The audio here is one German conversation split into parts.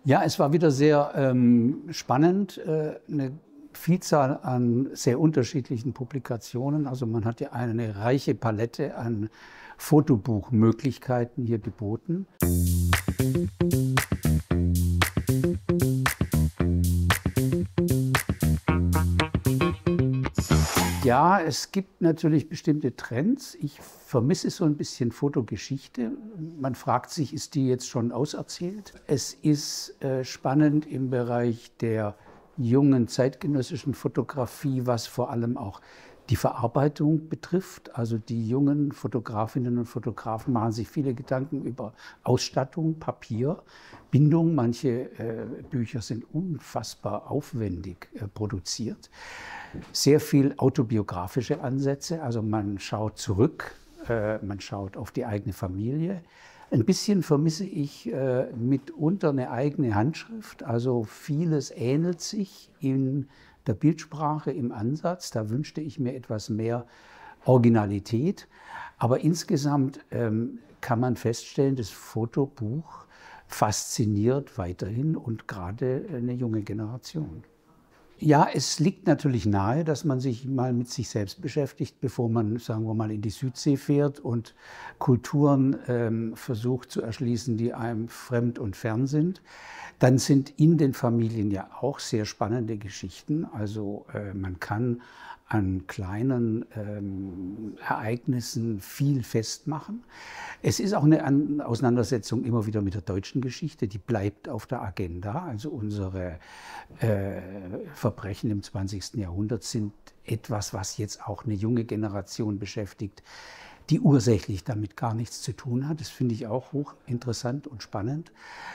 Ja, es war wieder sehr spannend, eine Vielzahl an sehr unterschiedlichen Publikationen. Also man hat ja eine reiche Palette an Fotobuchmöglichkeiten hier geboten. Ja, es gibt natürlich bestimmte Trends. Ich vermisse so ein bisschen Fotogeschichte. Man fragt sich, ist die jetzt schon auserzählt? Es ist spannend im Bereich der jungen zeitgenössischen Fotografie, was vor allem auch die Verarbeitung betrifft. Also die jungen Fotografinnen und Fotografen machen sich viele Gedanken über Ausstattung, Papier, Bindung. Manche Bücher sind unfassbar aufwendig produziert. Sehr viel autobiografische Ansätze, also man schaut zurück, man schaut auf die eigene Familie. Ein bisschen vermisse ich mitunter eine eigene Handschrift, also vieles ähnelt sich in der Bildsprache, im Ansatz. Da wünschte ich mir etwas mehr Originalität. Aber insgesamt kann man feststellen, das Fotobuch fasziniert weiterhin und gerade eine junge Generation. Ja, es liegt natürlich nahe, dass man sich mal mit sich selbst beschäftigt, bevor man, sagen wir mal, in die Südsee fährt und Kulturen versucht zu erschließen, die einem fremd und fern sind. Dann sind in den Familien ja auch sehr spannende Geschichten. Also man kann an kleinen Ereignissen viel festmachen. Es ist auch eine Auseinandersetzung immer wieder mit der deutschen Geschichte, die bleibt auf der Agenda. Also unsere Verbrechen im 20. Jahrhundert sind etwas, was jetzt auch eine junge Generation beschäftigt, die ursächlich damit gar nichts zu tun hat. Das finde ich auch hochinteressant und spannend.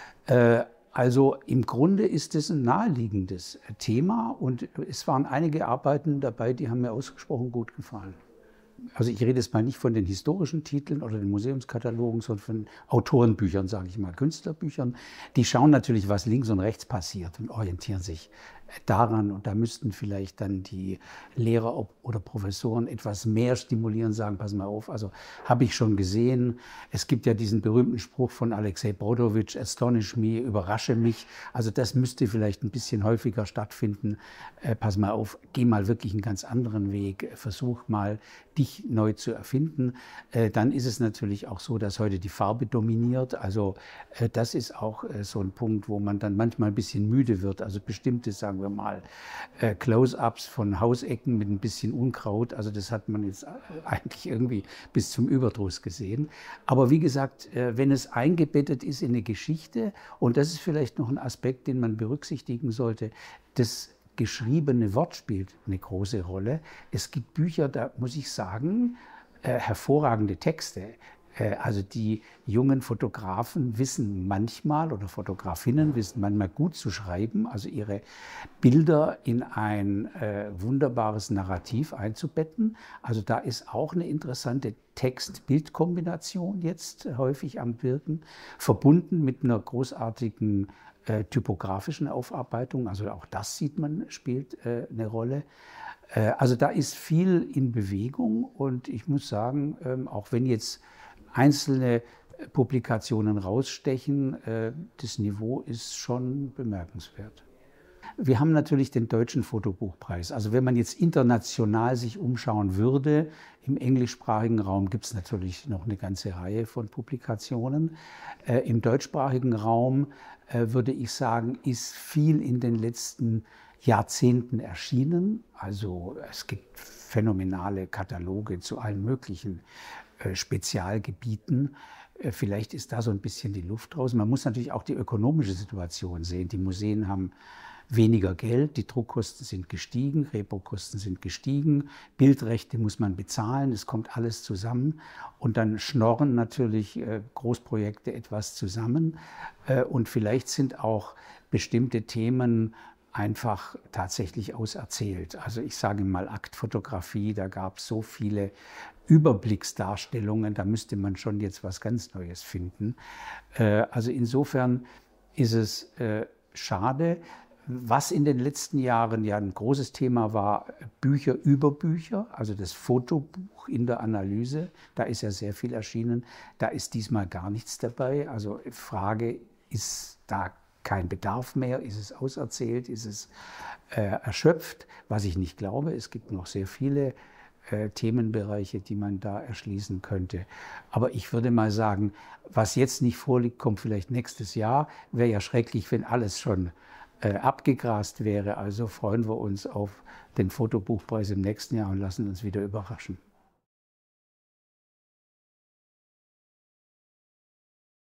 Also im Grunde ist es ein naheliegendes Thema und es waren einige Arbeiten dabei, die haben mir ausgesprochen gut gefallen. Also ich rede jetzt mal nicht von den historischen Titeln oder den Museumskatalogen, sondern von Autorenbüchern, sage ich mal, Künstlerbüchern. Die schauen natürlich, was links und rechts passiert und orientieren sich daran. Und da müssten vielleicht dann die Lehrer oder Professoren etwas mehr stimulieren, sagen, pass mal auf, also habe ich schon gesehen. Es gibt ja diesen berühmten Spruch von Alexei Brodowitsch, astonish me, überrasche mich. Also das müsste vielleicht ein bisschen häufiger stattfinden. Pass mal auf, geh mal wirklich einen ganz anderen Weg, versuch mal, dich neu zu erfinden. Dann ist es natürlich auch so, dass heute die Farbe dominiert. Also das ist auch so ein Punkt, wo man dann manchmal ein bisschen müde wird. Also bestimmte, sagen wir mal, Close-ups von Hausecken mit ein bisschen Unkraut. Also das hat man jetzt eigentlich irgendwie bis zum Überdruss gesehen. Aber wie gesagt, wenn es eingebettet ist in eine Geschichte, und das ist vielleicht noch ein Aspekt, den man berücksichtigen sollte, das geschriebene Wort spielt eine große Rolle. Es gibt Bücher, da muss ich sagen, hervorragende Texte. Also die jungen Fotografen wissen manchmal oder Fotografinnen wissen manchmal gut zu schreiben, also ihre Bilder in ein wunderbares Narrativ einzubetten. Also da ist auch eine interessante Text-Bild-Kombination jetzt häufig am Wirken, verbunden mit einer großartigen typografischen Aufarbeitung. Also auch das sieht man, spielt eine Rolle. Also da ist viel in Bewegung und ich muss sagen, auch wenn jetzt einzelne Publikationen rausstechen, das Niveau ist schon bemerkenswert. Wir haben natürlich den Deutschen Fotobuchpreis. Also wenn man jetzt international sich umschauen würde, im englischsprachigen Raum gibt es natürlich noch eine ganze Reihe von Publikationen. Im deutschsprachigen Raum würde ich sagen, ist viel in den letzten Jahrzehnten erschienen. Also es gibt phänomenale Kataloge zu allen möglichen Spezialgebieten. Vielleicht ist da so ein bisschen die Luft raus. Man muss natürlich auch die ökonomische Situation sehen. Die Museen haben weniger Geld, die Druckkosten sind gestiegen, Reprokosten sind gestiegen, Bildrechte muss man bezahlen, es kommt alles zusammen und dann schnorren natürlich Großprojekte etwas zusammen und vielleicht sind auch bestimmte Themen einfach tatsächlich auserzählt. Also ich sage mal Aktfotografie, da gab es so viele Überblicksdarstellungen, da müsste man schon jetzt was ganz Neues finden. Also insofern ist es schade. Was in den letzten Jahren ja ein großes Thema war, Bücher über Bücher, also das Fotobuch in der Analyse, da ist ja sehr viel erschienen, da ist diesmal gar nichts dabei. Also Frage, ist da kein Bedarf mehr? Ist es auserzählt? Ist es erschöpft? Was ich nicht glaube, es gibt noch sehr viele Themenbereiche, die man da erschließen könnte. Aber ich würde mal sagen, was jetzt nicht vorliegt, kommt vielleicht nächstes Jahr. Wäre ja schrecklich, wenn alles schon abgegrast wäre. Also freuen wir uns auf den Fotobuchpreis im nächsten Jahr und lassen uns wieder überraschen.